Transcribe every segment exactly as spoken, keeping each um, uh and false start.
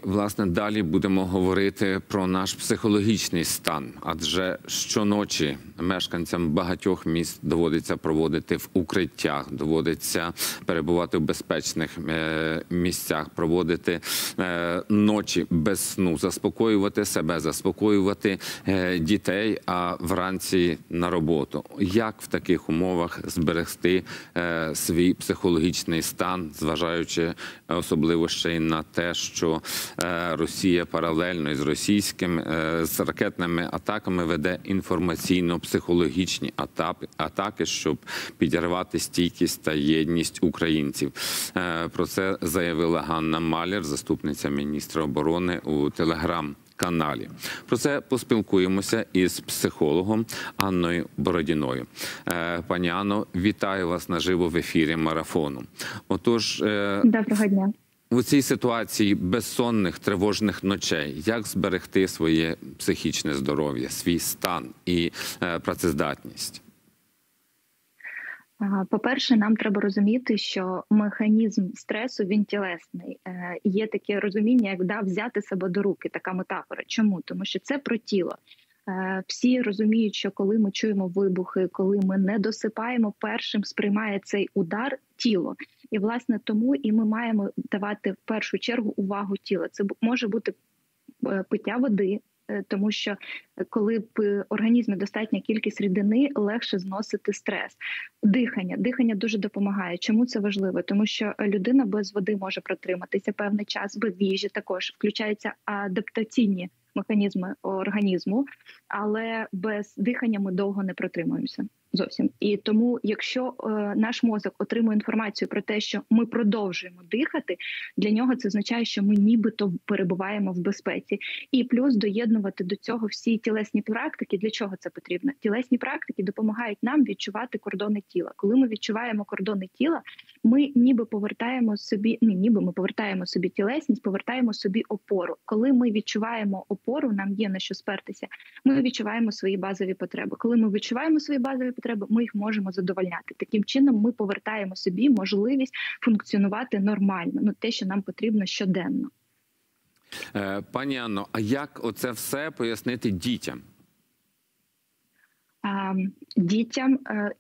власне, далі будемо говорити про наш психологічний стан, адже щоночі мешканцям багатьох міст доводиться проводити в укриттях, доводиться перебувати в безпечних місцях, проводити ночі без сну, заспокоювати себе, заспокоювати дітей, а вранці на роботу. Як в таких умовах зберегти свій психологічний стан, зважаючи особливо ще й на те, що Росія паралельно із російським, з ракетними атаками веде інформаційно-психологічні атаки, щоб підірвати стійкість та єдність українців. Про це заявила Ганна Маляр, заступниця міністра оборони, у телеграм-каналі. Про це поспілкуємося із психологом Анною Бородіною. Пані Анно, вітаю вас наживо в ефірі Марафону. Отож, доброго дня. У цій ситуації безсонних, тривожних ночей, як зберегти своє психічне здоров'я, свій стан і е, працездатність? По-перше, нам треба розуміти, що механізм стресу, він тілесний. Є таке розуміння, як да, взяти себе до руки, така метафора. Чому? Тому що це про тіло. Всі розуміють, що коли ми чуємо вибухи, коли ми не досипаємо, першим сприймає цей удар тіло. І, власне, тому і ми маємо давати в першу чергу увагу тіла. Це може бути пиття води, тому що коли в організмі достатня кількість рідини, легше зносити стрес. Дихання. Дихання дуже допомагає. Чому це важливо? Тому що людина без води може протриматися певний час, без їжі також включаються адаптаційні механізми організму, але без дихання ми довго не протримуємося зовсім. І тому, якщо е, наш мозок отримує інформацію про те, що ми продовжуємо дихати, для нього це означає, що ми нібито перебуваємо в безпеці. І плюс доєднувати до цього всі тілесні практики. Для чого це потрібно? Тілесні практики допомагають нам відчувати кордони тіла. Коли ми відчуваємо кордони тіла, ми ніби повертаємо собі, не ніби ми повертаємо собі тілесність, повертаємо собі опору. Коли ми відчуваємо опору, нам є на що спертися, ми відчуваємо свої базові потреби. Коли ми відчуваємо свої базові потреби, ми їх можемо задовольняти. Таким чином ми повертаємо собі можливість функціонувати нормально, ну те, що нам потрібно щоденно. Пані Анно, а як оце все пояснити дітям? А, дітям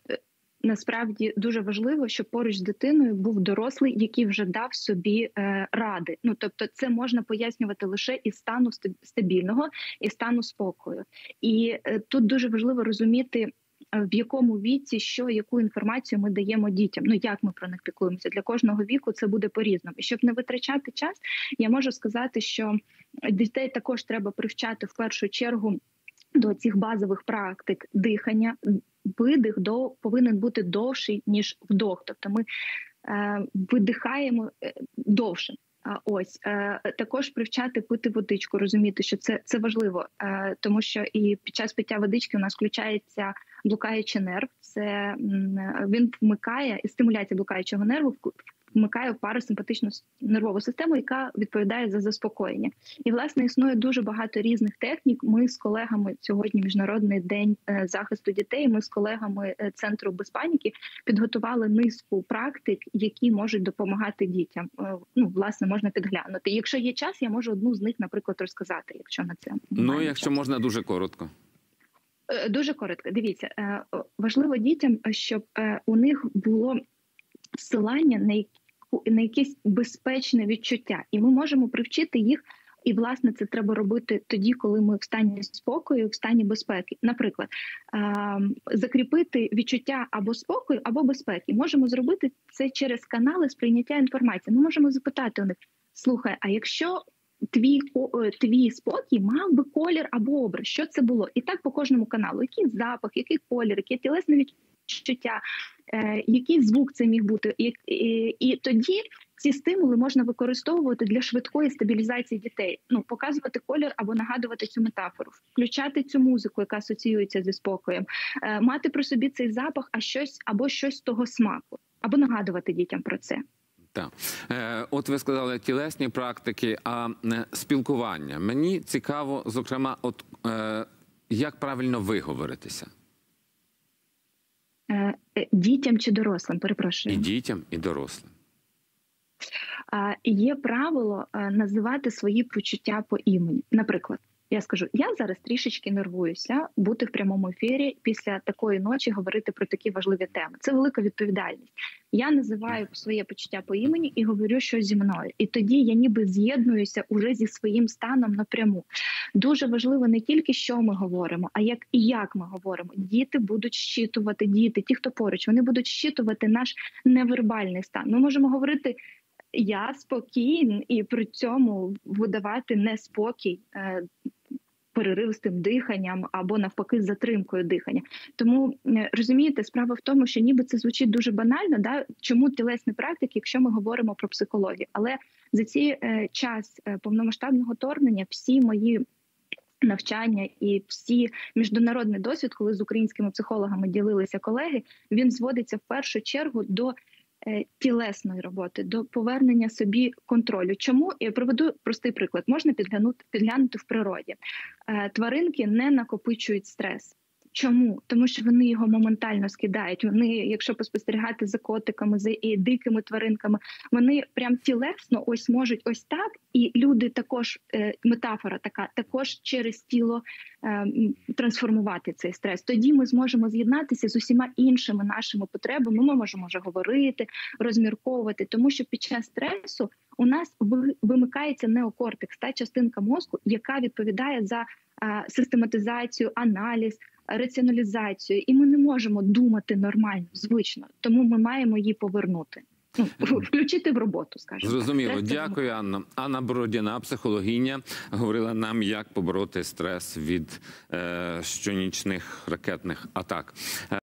насправді дуже важливо, щоб поруч з дитиною був дорослий, який вже дав собі е, ради. Ну, тобто це можна пояснювати лише із стану стабільного, і стану спокою. І е, тут дуже важливо розуміти, в якому віці, що, яку інформацію ми даємо дітям. Ну, як ми про них піклуємося. Для кожного віку це буде по-різному. І щоб не витрачати час, я можу сказати, що дітей також треба привчати в першу чергу до цих базових практик дихання. Видих до повинен бути довший, ніж вдох. Тобто ми е, видихаємо довше. А ось е, також привчати пити водичку, розуміти, що це, це важливо, е, тому що і під час пиття водички у нас включається блукаючий нерв. Це він вмикає і стимуляція блукаючого нерву вмикає в парасимпатичну нервову систему, яка відповідає за заспокоєння. І, власне, існує дуже багато різних технік. Ми з колегами, сьогодні Міжнародний день захисту дітей, ми з колегами Центру безпаніки підготували низку практик, які можуть допомагати дітям. Ну, власне, можна підглянути. Якщо є час, я можу одну з них, наприклад, розказати, якщо на це Ну, якщо час. Можна, дуже коротко. Дуже коротко. Дивіться, важливо дітям, щоб у них було зсилання на які на якесь безпечне відчуття. І ми можемо привчити їх, і, власне, це треба робити тоді, коли ми в стані спокою, в стані безпеки. Наприклад, закріпити відчуття або спокою, або безпеки. Можемо зробити це через канали сприйняття інформації. Ми можемо запитати у них: слухай, а якщо твій, твій спокій мав би колір або образ, що це було? І так по кожному каналу. Який запах, який колір, яке тілесне відчуття, е, який звук це міг бути. І, і, і тоді ці стимули можна використовувати для швидкої стабілізації дітей. Ну, показувати колір або нагадувати цю метафору, включати цю музику, яка асоціюється зі спокоєм, е, мати при собі цей запах, а щось або щось того смаку, або нагадувати дітям про це. Так. От ви сказали тілесні практики, а спілкування. Мені цікаво, зокрема, от як правильно виговоритися? Дітям чи дорослим, перепрошую? І дітям, і дорослим. А, Є правило е, називати свої почуття по імені. Наприклад, я скажу, я зараз трішечки нервуюся бути в прямому ефірі після такої ночі говорити про такі важливі теми. Це велика відповідальність. Я називаю своє почуття по імені і говорю, що зі мною. І тоді я ніби з'єднуюся уже зі своїм станом напряму. Дуже важливо не тільки, що ми говоримо, а як і як ми говоримо. Діти будуть щитувати, діти, ті, хто поруч, вони будуть щитувати наш невербальний стан. Ми можемо говорити «я спокійний» і при цьому видавати неспокій, е, переривистим диханням або навпаки з затримкою дихання. Тому, розумієте, справа в тому, що ніби це звучить дуже банально, да? Чому тілесні практики, якщо ми говоримо про психологію. Але за цей е, час е, повномасштабного вторгнення всі мої навчання і всі міжнародний досвід, коли з українськими психологами ділилися колеги, він зводиться в першу чергу до тілесної роботи, до повернення собі контролю. Чому? Я приведу простий приклад. Можна підглянути, підглянути в природі. Тваринки не накопичують стрес. Чому? Тому що вони його моментально скидають. Вони, якщо поспостерігати за котиками, за і дикими тваринками, вони прям тілесно ось можуть ось так, і люди також, е, метафора така, також через тіло е, трансформувати цей стрес. Тоді ми зможемо з'єднатися з усіма іншими нашими потребами. Ми можемо вже говорити, розмірковувати, тому що під час стресу у нас вимикається неокортекс, та частинка мозку, яка відповідає за е, систематизацію, аналіз, раціоналізацію, і ми не можемо думати нормально, звично, тому ми маємо її повернути. Ну, включити в роботу, скажімо. Зрозуміло. Дякую, Анна. Анна Бородіна, психологиня, говорила нам, як побороти стрес від е, щонічних ракетних атак.